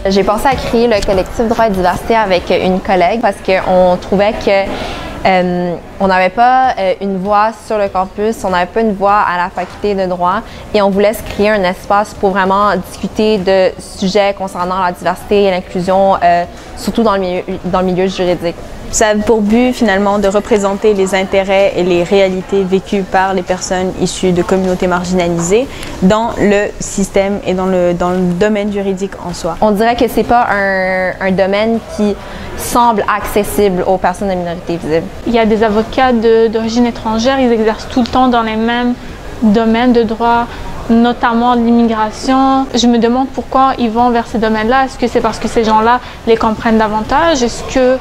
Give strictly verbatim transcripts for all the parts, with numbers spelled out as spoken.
J'ai pensé à créer le collectif Droit et Diversité avec une collègue parce qu'on trouvait que euh, on n'avait pas euh, une voix sur le campus, on n'avait pas une voix à la faculté de droit et on voulait se créer un espace pour vraiment discuter de sujets concernant la diversité et l'inclusion, euh, surtout dans le milieu, dans le milieu juridique. Ça a pour but finalement de représenter les intérêts et les réalités vécues par les personnes issues de communautés marginalisées dans le système et dans le, dans le domaine juridique en soi. On dirait que c'est pas un, un domaine qui semble accessible aux personnes de minorités visibles. Il y a des avocats d'origine étrangère, ils exercent tout le temps dans les mêmes domaines de droit, notamment l'immigration. Je me demande pourquoi ils vont vers ces domaines-là. Est-ce que c'est parce que ces gens-là les comprennent davantage? Est-ce que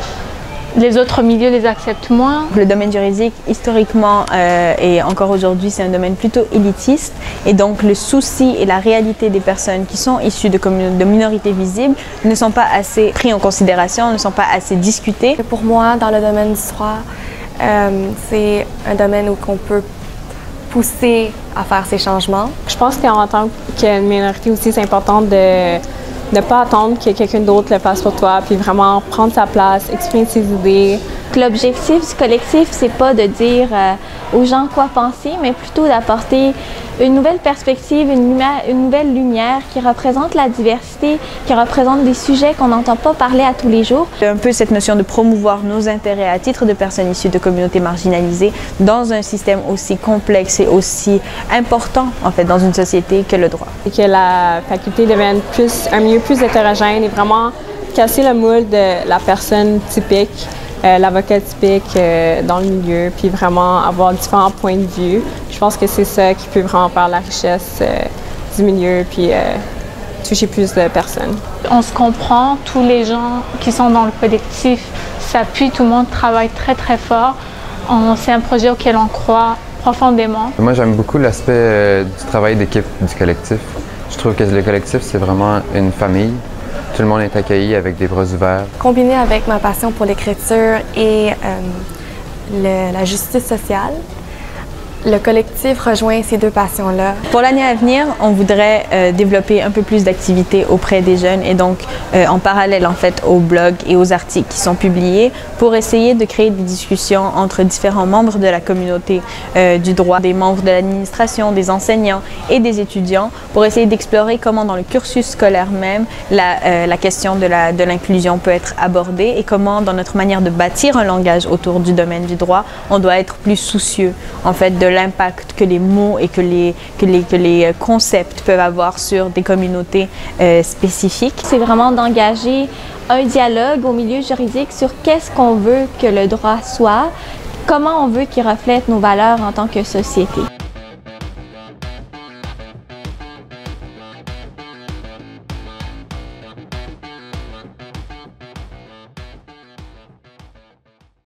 les autres milieux les acceptent moins? Le domaine juridique, historiquement euh, et encore aujourd'hui, c'est un domaine plutôt élitiste. Et donc, le souci et la réalité des personnes qui sont issues de, de minorités visibles ne sont pas assez pris en considération, ne sont pas assez discutés. Pour moi, dans le domaine du droit, euh, c'est un domaine où on peut pousser à faire ces changements. Je pense qu'en tant que minorité aussi, c'est important de ne pas attendre que quelqu'un d'autre le fasse pour toi, puis vraiment prendre sa place, exprimer ses idées. L'objectif du collectif, c'est pas de dire euh, aux gens quoi penser, mais plutôt d'apporter une nouvelle perspective, une, lumière, une nouvelle lumière qui représente la diversité, qui représente des sujets qu'on n'entend pas parler à tous les jours. Un peu cette notion de promouvoir nos intérêts à titre de personnes issues de communautés marginalisées dans un système aussi complexe et aussi important en fait dans une société que le droit. Et que la faculté devienne plus, un milieu plus hétérogène et vraiment casser le moule de la personne typique. Euh, l'avocat typique euh, dans le milieu, puis vraiment avoir différents points de vue. Je pense que c'est ça qui peut vraiment faire la richesse euh, du milieu, puis euh, toucher plus de personnes. On se comprend, tous les gens qui sont dans le collectif s'appuient, tout le monde travaille très très fort. C'est un projet auquel on croit profondément. Moi, j'aime beaucoup l'aspect euh, du travail d'équipe du collectif. Je trouve que le collectif, c'est vraiment une famille. Tout le monde est accueilli avec des bras ouverts. Combiné avec ma passion pour l'écriture et euh, le, la justice sociale, le collectif rejoint ces deux passions-là. Pour l'année à venir, on voudrait euh, développer un peu plus d'activités auprès des jeunes et donc euh, en parallèle en fait aux blogs et aux articles qui sont publiés pour essayer de créer des discussions entre différents membres de la communauté euh, du droit, des membres de l'administration, des enseignants et des étudiants pour essayer d'explorer comment dans le cursus scolaire même la, euh, la question de la, de l'inclusion peut être abordée et comment dans notre manière de bâtir un langage autour du domaine du droit, on doit être plus soucieux en fait de l'impact que les mots et que les, que les, que les concepts peuvent avoir sur des communautés euh, spécifiques. C'est vraiment d'engager un dialogue au milieu juridique sur qu'est-ce qu'on veut que le droit soit, comment on veut qu'il reflète nos valeurs en tant que société.